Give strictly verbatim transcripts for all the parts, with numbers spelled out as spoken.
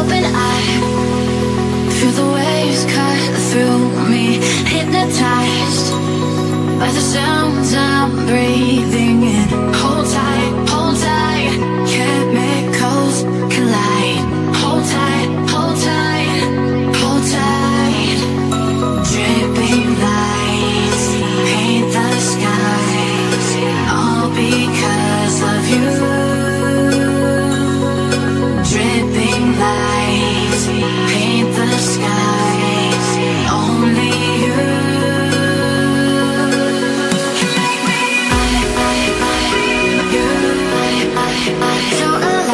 Open eye, feel the waves cut through me, hypnotized by the sounds I'm breathing in. Hold tight, hold tight, chemicals collide. Hold tight, hold tight, hold tight. Dripping lights paint the skies, all because of you. Dripping lights paint the skies, only you. So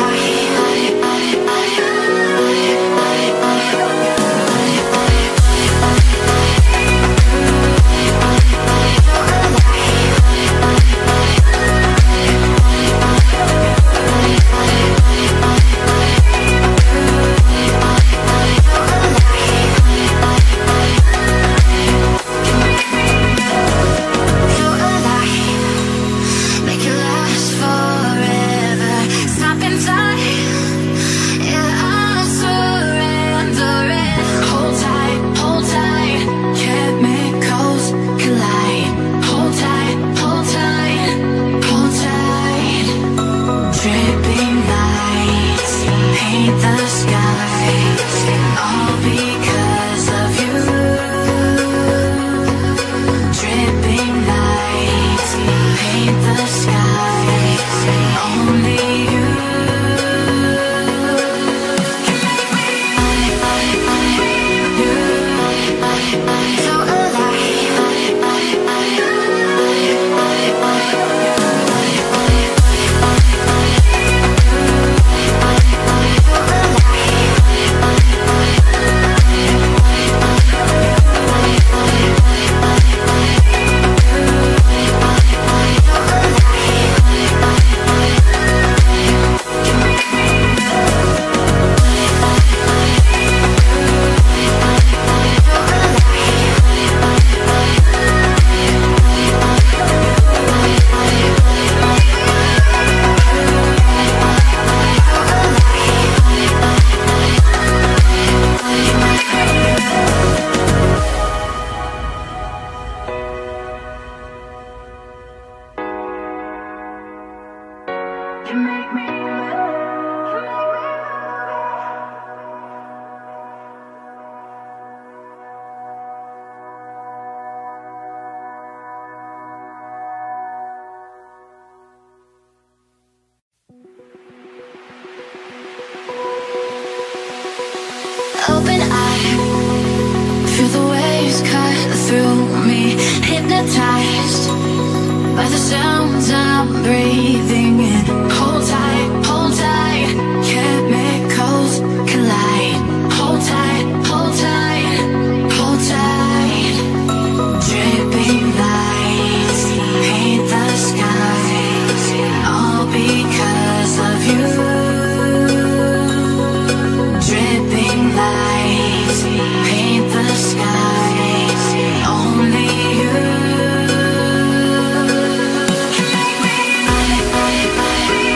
open eye, feel the waves cut through me, hypnotized by the sounds I'm breathing in. Hold tight, hold tight, chemicals collide. Hold tight, hold tight, hold tight. Dripping lights paint the skies, all because of you. Dripping lights paint the skies, only you. I, I, I,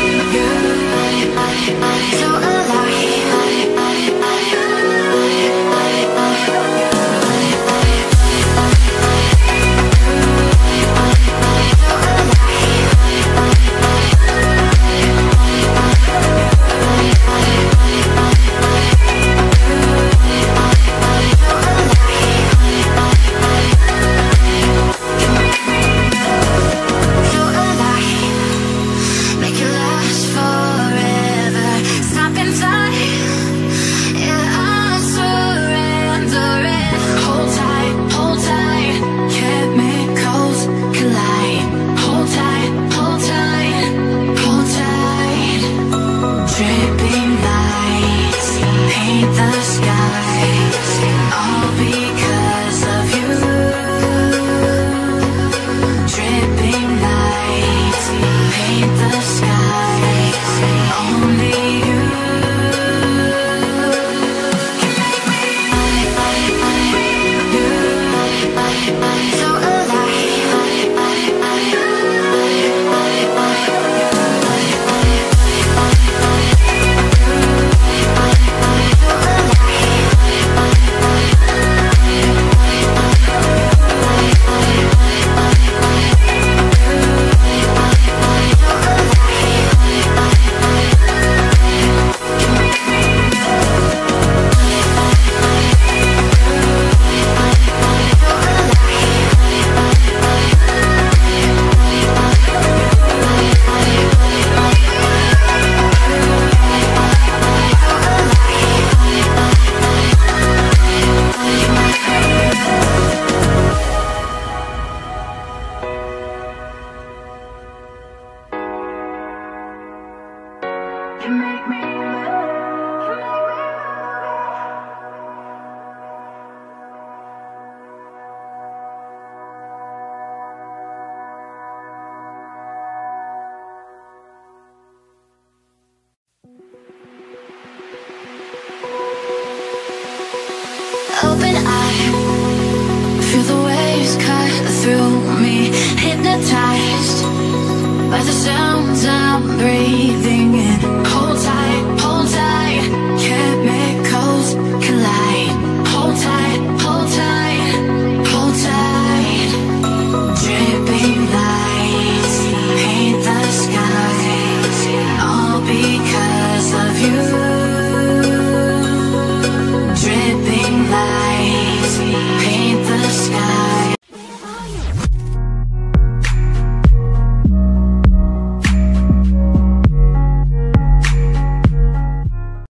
Open eye, feel the waves cut through me. Hypnotized by the sounds I'm breathing.